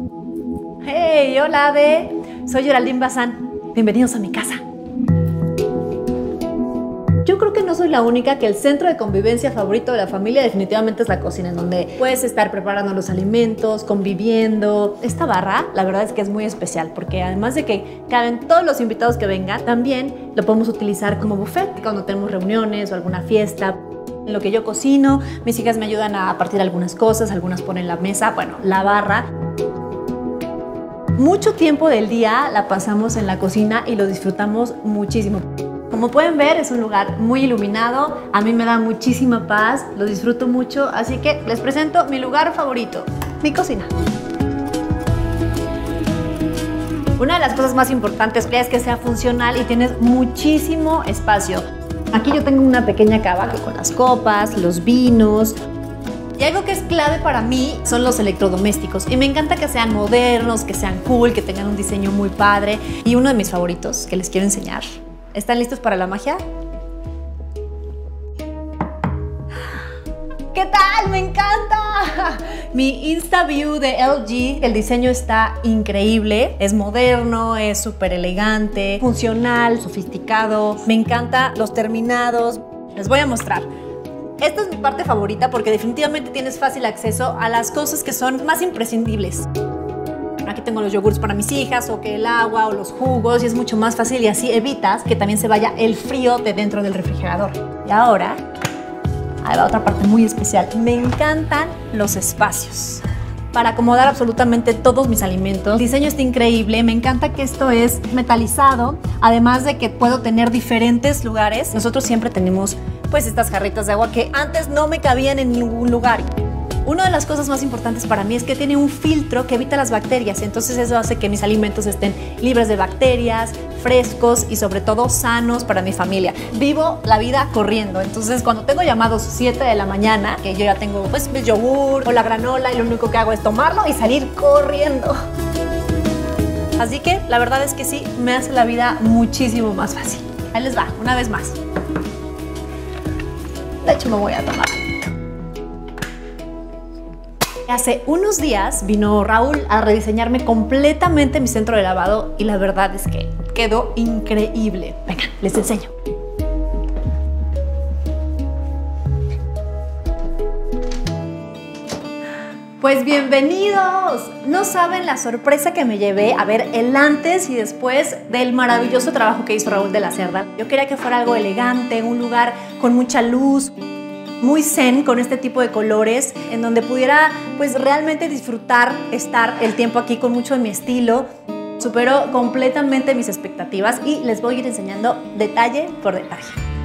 Hey, hola soy Geraldine Bazán. Bienvenidos a mi casa. Yo creo que no soy la única que el centro de convivencia favorito de la familia definitivamente es la cocina, en donde puedes estar preparando los alimentos, conviviendo. Esta barra, la verdad es que es muy especial porque además de que caben todos los invitados que vengan, también lo podemos utilizar como buffet cuando tenemos reuniones o alguna fiesta. En lo que yo cocino, mis hijas me ayudan a partir algunas cosas, algunas ponen la mesa, bueno, la barra. Mucho tiempo del día la pasamos en la cocina y lo disfrutamos muchísimo. Como pueden ver, es un lugar muy iluminado, a mí me da muchísima paz, lo disfruto mucho, así que les presento mi lugar favorito, mi cocina. Una de las cosas más importantes es que sea funcional y tienes muchísimo espacio. Aquí yo tengo una pequeña cava con las copas, los vinos. Y algo que es clave para mí son los electrodomésticos. Y me encanta que sean modernos, que sean cool, que tengan un diseño muy padre. Y uno de mis favoritos que les quiero enseñar. ¿Están listos para la magia? ¿Qué tal? ¡Me encanta! Mi InstaView de LG, el diseño está increíble. Es moderno, es súper elegante, funcional, sofisticado. Me encantan los terminados. Les voy a mostrar. Esta es mi parte favorita porque definitivamente tienes fácil acceso a las cosas que son más imprescindibles. Aquí tengo los yogurts para mis hijas o que el agua o los jugos y es mucho más fácil y así evitas que también se vaya el frío de dentro del refrigerador. Y ahora, ahí va otra parte muy especial. Me encantan los espacios para acomodar absolutamente todos mis alimentos. El diseño está increíble, me encanta que esto es metalizado, además de que puedo tener diferentes lugares. Nosotros siempre tenemos pues estas jarritas de agua que antes no me cabían en ningún lugar. Una de las cosas más importantes para mí es que tiene un filtro que evita las bacterias, entonces eso hace que mis alimentos estén libres de bacterias, frescos y sobre todo sanos para mi familia. Vivo la vida corriendo, entonces cuando tengo llamados 7 de la mañana, que yo ya tengo pues mi yogur o la granola y lo único que hago es tomarlo y salir corriendo. Así que la verdad es que sí, me hace la vida muchísimo más fácil. Ahí les va, una vez más. De hecho me voy a tomar. Hace unos días vino Raúl a rediseñarme completamente mi centro de lavado y la verdad es que quedó increíble. Vengan, les enseño. Pues bienvenidos. No saben la sorpresa que me llevé a ver el antes y después del maravilloso trabajo que hizo Raúl de la Cerda. Yo quería que fuera algo elegante, un lugar con mucha luz, muy zen, con este tipo de colores, en donde pudiera pues realmente disfrutar estar el tiempo aquí con mucho de mi estilo. Superó completamente mis expectativas y les voy a ir enseñando detalle por detalle.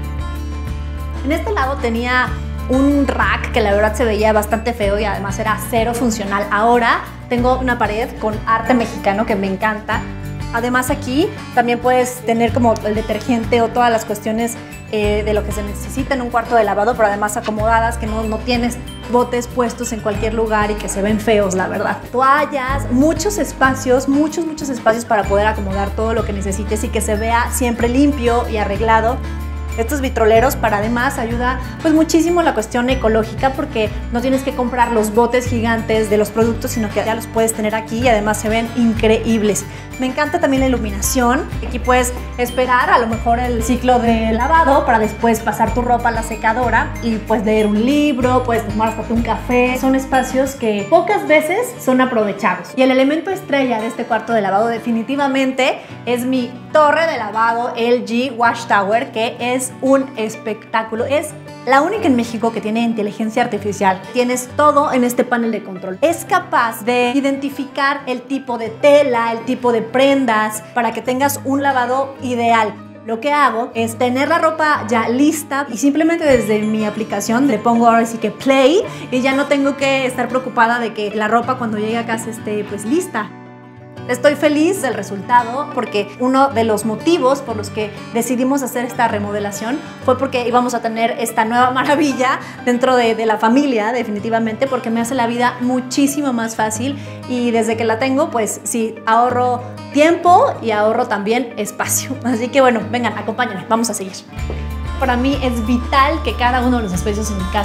En este lado tenía un rack que la verdad se veía bastante feo y además era cero funcional. Ahora tengo una pared con arte mexicano que me encanta. Además aquí también puedes tener como el detergente o todas las cuestiones de lo que se necesita en un cuarto de lavado, pero además acomodadas, que no tienes botes puestos en cualquier lugar y que se ven feos, la verdad. Toallas, muchos espacios, muchos espacios para poder acomodar todo lo que necesites y que se vea siempre limpio y arreglado. Estos vitroleros para además ayuda pues muchísimo la cuestión ecológica porque no tienes que comprar los botes gigantes de los productos, sino que ya los puedes tener aquí y además se ven increíbles. Me encanta también la iluminación. Aquí puedes esperar a lo mejor el ciclo de lavado para después pasar tu ropa a la secadora y pues leer un libro, puedes tomar hasta un café. Son espacios que pocas veces son aprovechados. Y el elemento estrella de este cuarto de lavado definitivamente es mi torre de lavado LG Wash Tower, que es un espectáculo. Es la única en México que tiene inteligencia artificial. Tienes todo en este panel de control. Es capaz de identificar el tipo de tela, el tipo de prendas, para que tengas un lavado ideal. Lo que hago es tener la ropa ya lista y simplemente desde mi aplicación le pongo ahora sí que play y ya no tengo que estar preocupada de que la ropa cuando llegue a casa esté pues lista. Estoy feliz del resultado porque uno de los motivos por los que decidimos hacer esta remodelación fue porque íbamos a tener esta nueva maravilla dentro de la familia, definitivamente, porque me hace la vida muchísimo más fácil y desde que la tengo, pues sí, ahorro tiempo y ahorro también espacio. Así que bueno, vengan, acompáñenme, vamos a seguir. Para mí es vital que cada uno de los espacios en mi casa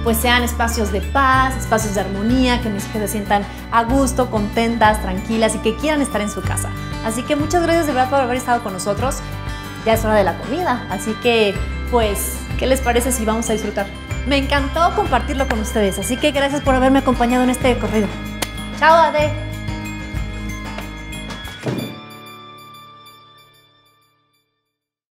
pues sean espacios de paz, espacios de armonía, que mis hijas se sientan a gusto, contentas, tranquilas y que quieran estar en su casa. Así que muchas gracias de verdad por haber estado con nosotros. Ya es hora de la comida, así que pues, ¿qué les parece si vamos a disfrutar? Me encantó compartirlo con ustedes, así que gracias por haberme acompañado en este recorrido. ¡Chao, Ade!